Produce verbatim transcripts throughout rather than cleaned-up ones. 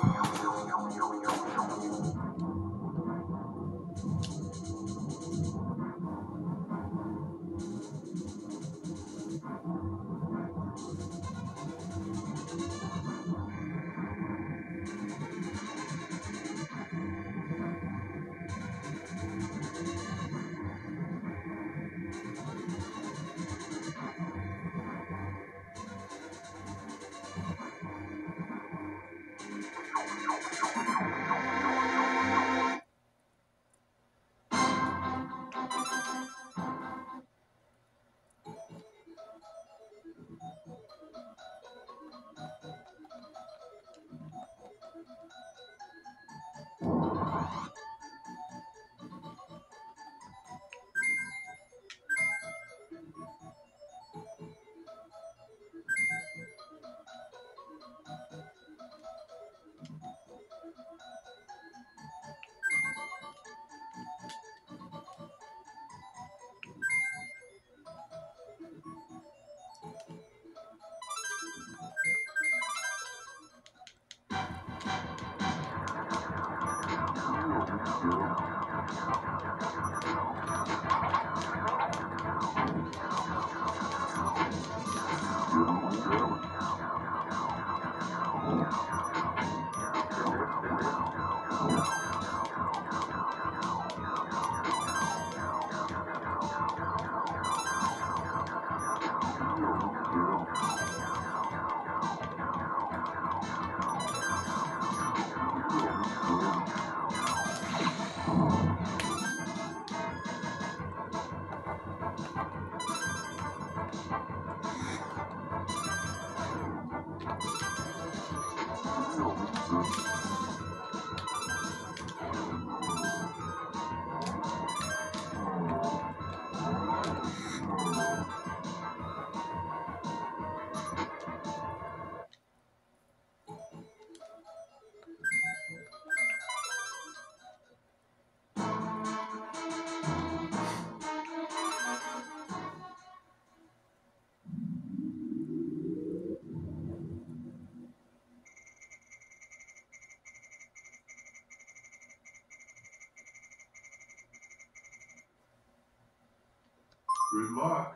Good luck.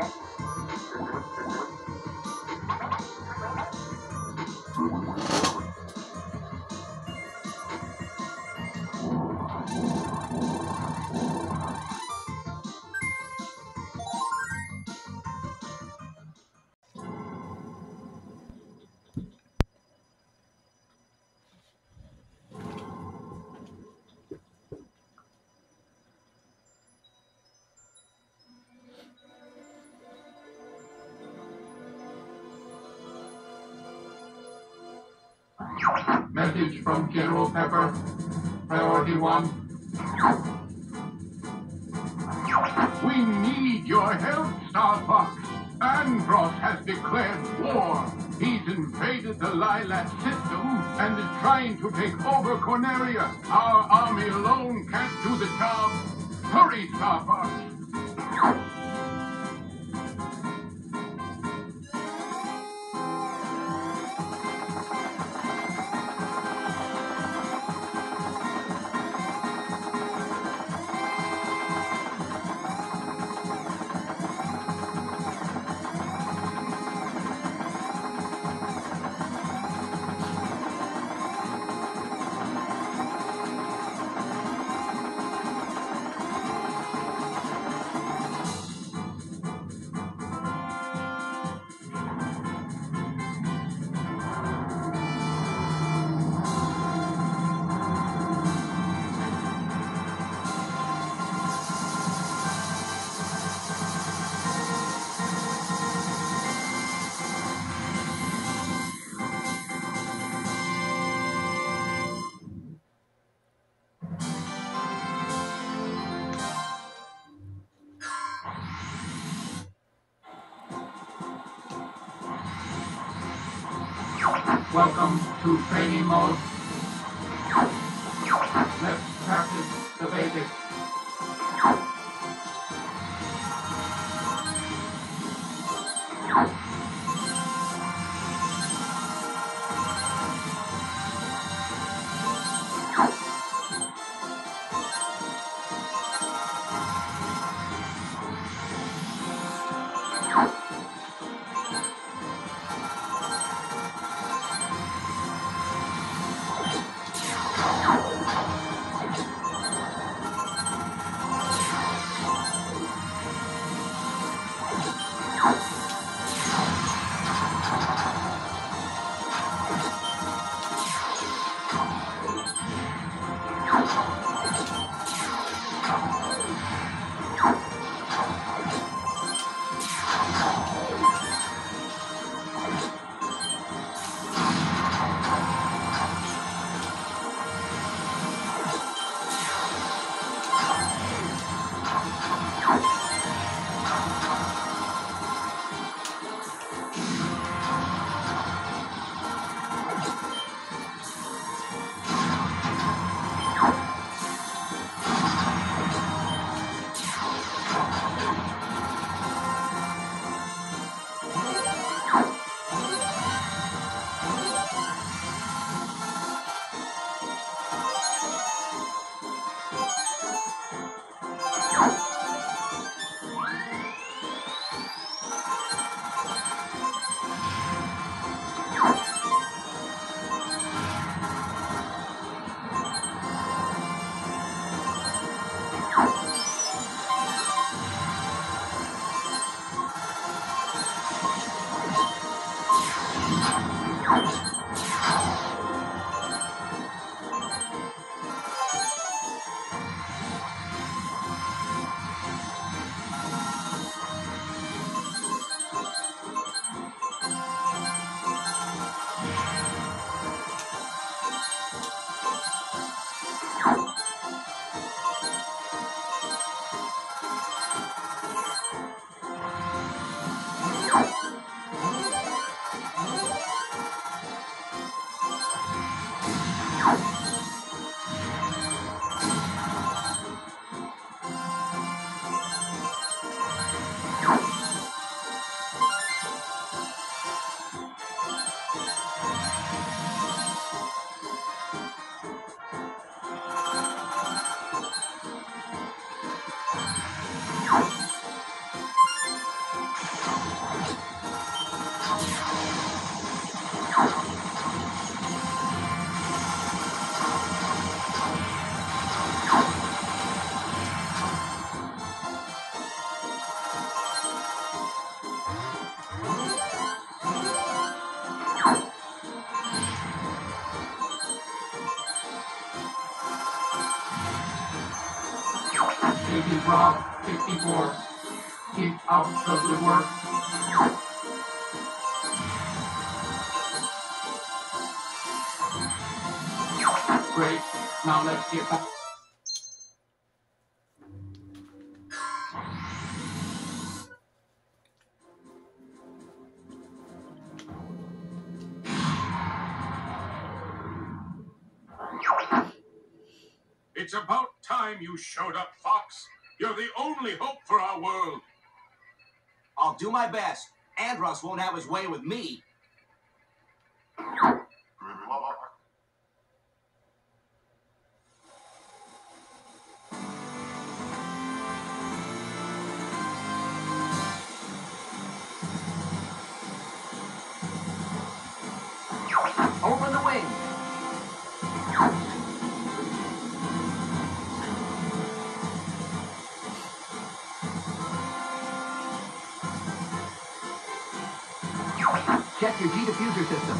Message from General Pepper. Priority one. We need your help, Star Fox. Andross has declared war. He's invaded the Lilat system and is trying to take over Corneria. Our army alone can't do the job. Hurry, Star Fox. Welcome to training mode. Let's practice the basics. Rob sixty-four. Keep up the good work. Great. Now let's get back. It's about time you showed up, Fox. You're the only hope for our world. I'll do my best. Andros won't have his way with me. Open the wings. Check your G-diffuser system.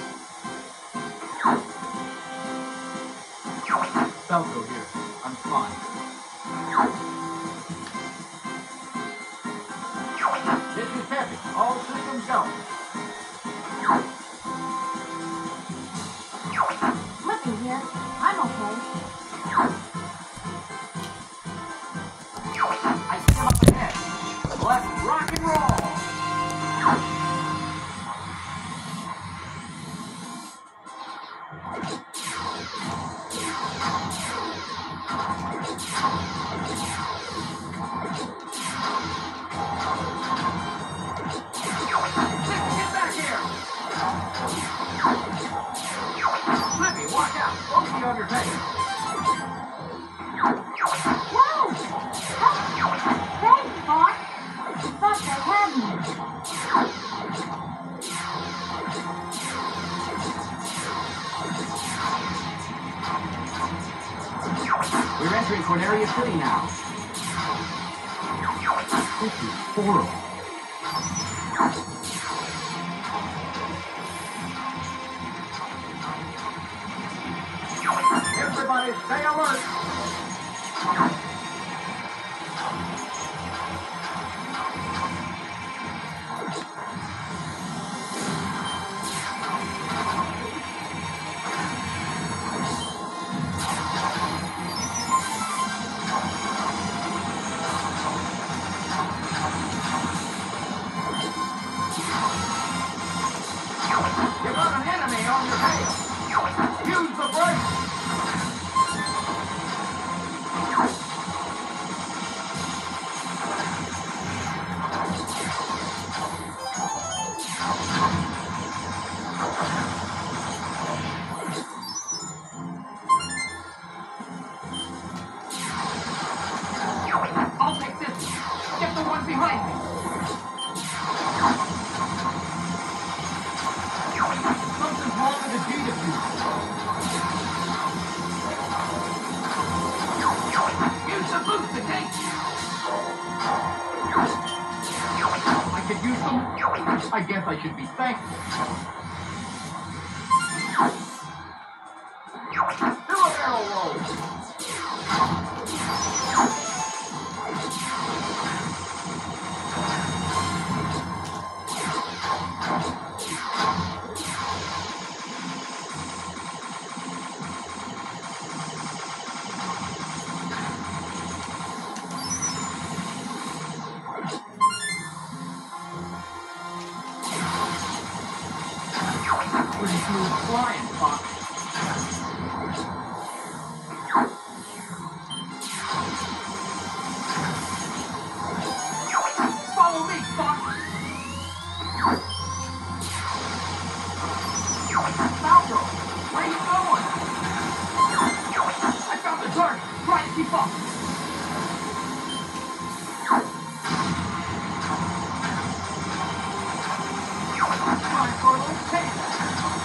Falco here. I'm fine. This is Peppy. All systems go. Looky here. I'm okay. I see him up ahead. Let's rock and roll. On your face. Whoa! Thanks, Fox. I thought they had me. We're entering Corneria City now. This is horrible. Everybody stay alert. You've got an enemy on your tail. Use the brakes. I'll take this. Get the one behind me. Something's wrong with the G-diffuser. Use the boost to take. I could use them. I guess I should be thankful. Do a barrel roll. Pretty smooth flying, Fox. Follow me, Fox. Falco, where are you going? I found the target. Try to keep up. Come on, Corvo, take that.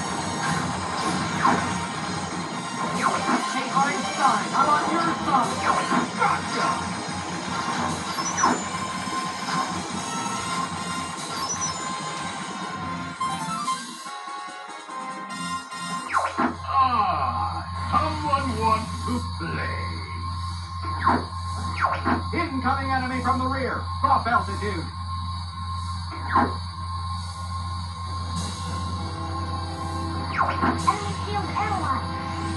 Hey, Einstein, I'm on your side. Gotcha! Ah, someone wants to play. Incoming enemy from the rear. Drop altitude. Enemy shield analyzed.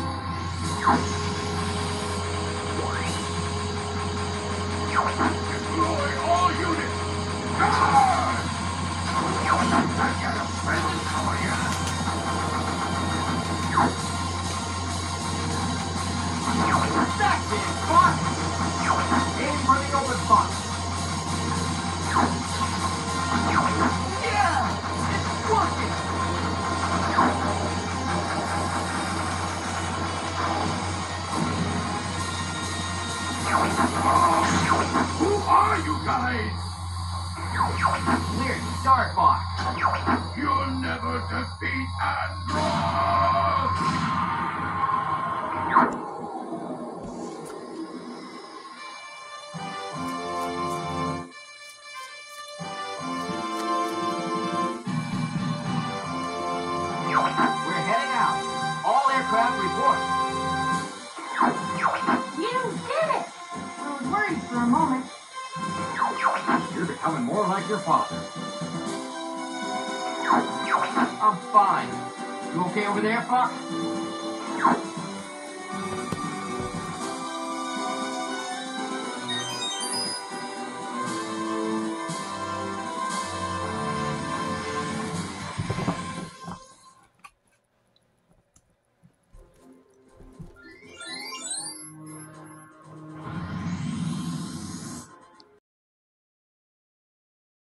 Deploy all units! Guard! I got a present for you. That's it, Fox. Aim for the open spot. Yeah! It's working! Who are you guys? Clear to start, Fox. You'll never defeat Andros! We're heading out. All aircraft report. You did it! I was worried for a moment. You're becoming more like your father. I'm fine. You okay over there, Fox?